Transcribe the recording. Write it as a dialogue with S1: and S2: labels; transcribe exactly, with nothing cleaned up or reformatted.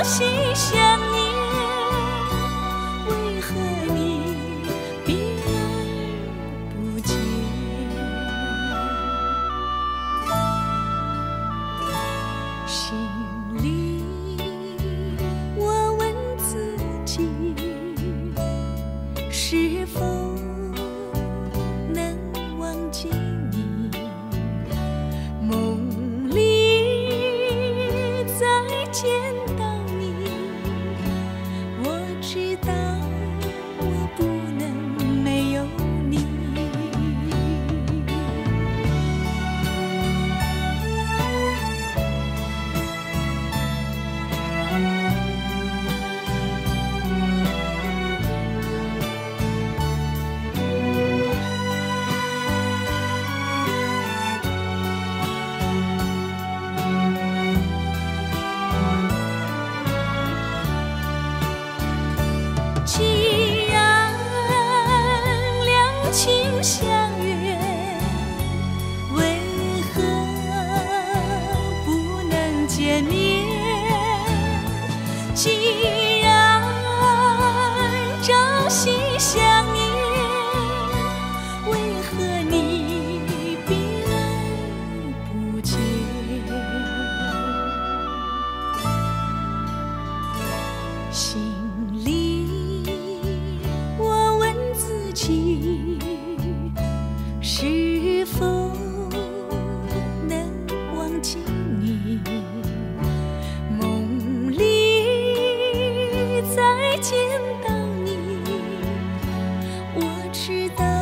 S1: 夕想念，为何你避而不见？心里我问自己，是否能忘记你？梦里再见到你，我知道我不能没有你。既然两情相悦，为何不能见面？既然朝夕相念，为何你避而不见？心里我问自己，是否能忘记你？梦里再见到你，我知道